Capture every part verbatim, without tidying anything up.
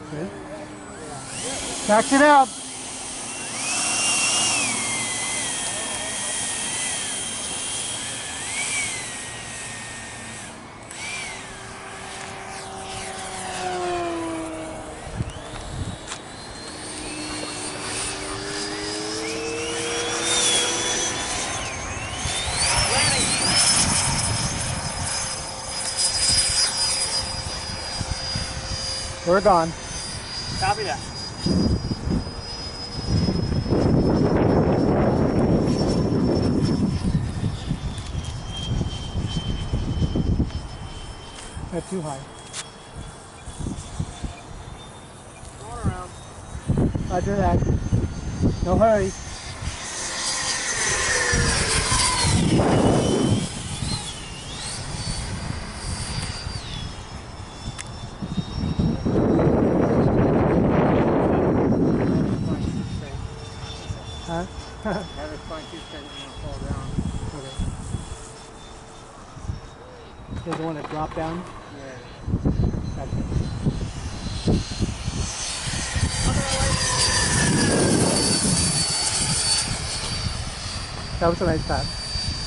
Okay. Tax it out. We're gone. Copy that. That's too high. Going around. Roger that. No hurry. Huh? Have it fine too straight and it'll fall down. Okay. Doesn't want to drop down? Yeah. That's it. That was a nice pass.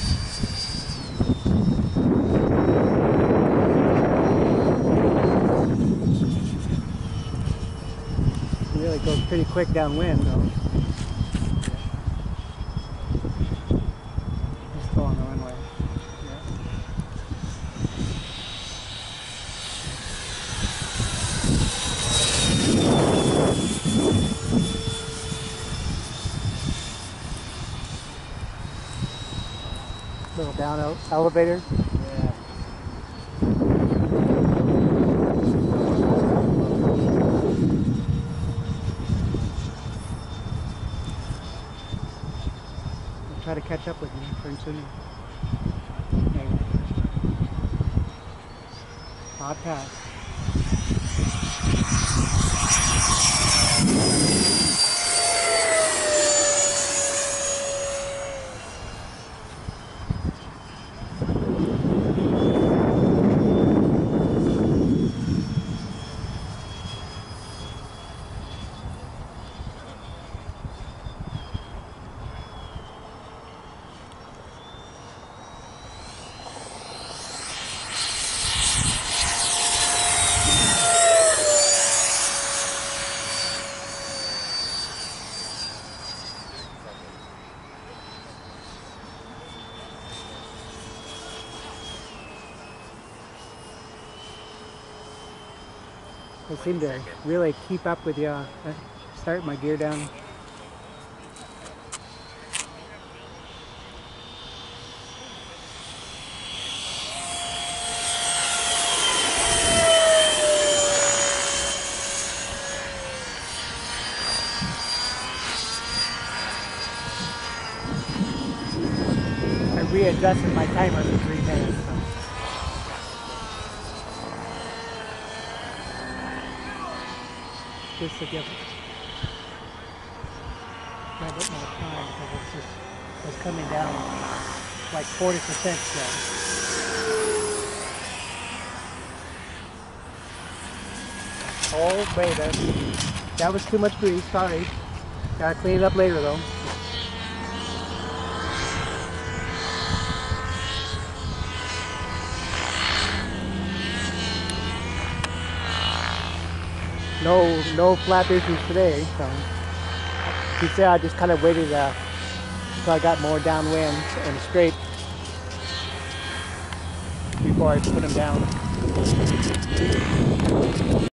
It really goes pretty quick downwind though. Just go on the runway. Little down ele elevator. Yeah. I'll try to catch up with you pretty soon. Okay. Hot pass. I seem to really keep up with you. I start my gear down. I readjusted my timer to three minutes. So. Just to give a bit more time because it's just it's coming down like forty percent still. Oh, wait, that, that was too much grease, sorry. Gotta clean it up later though. No, no flap issues today. So, you see, I just kind of waited uh, until I got more downwind and straight before I put them down.